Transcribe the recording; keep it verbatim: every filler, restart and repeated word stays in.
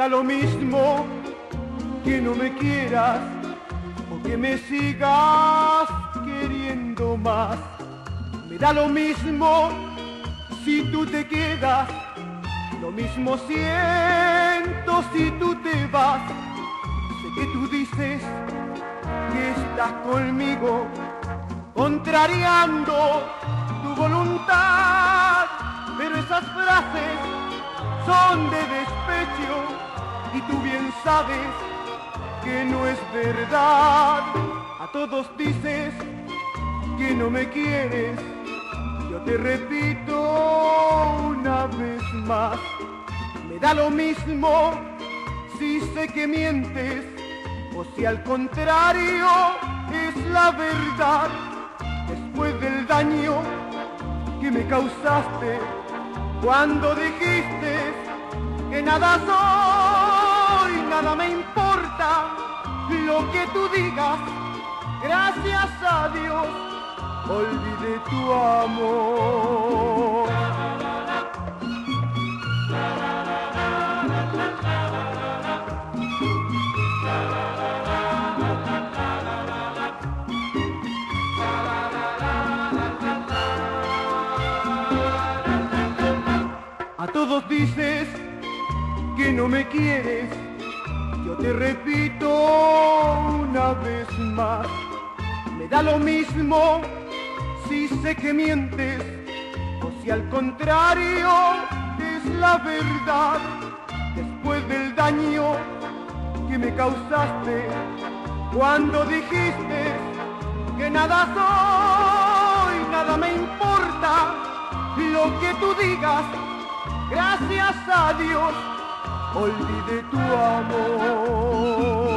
da lo mismo que no me quieras o que me sigas queriendo más. Me da lo mismo si tú te quedas, lo mismo siento si tú te vas. Sé que tú dices que estás conmigo, contrariando tu voluntad, pero esas frases son de despecho y tú bien sabes que no es verdad. A todos dices que no me quieres, yo te repito una vez más, me da lo mismo si sé que mientes o si al contrario es la verdad. Después del daño que me causaste cuando dijiste que nada soy, nada me importa lo que tú digas, gracias a Dios olvidé tu amor. A todos dices que no me quieres, yo te repito una vez más, me da lo mismo si sé que mientes o si al contrario es la verdad. Después del daño que me causaste cuando dijiste que nada soy, nada me importa lo que tú digas, gracias a Dios olvidé tu amor.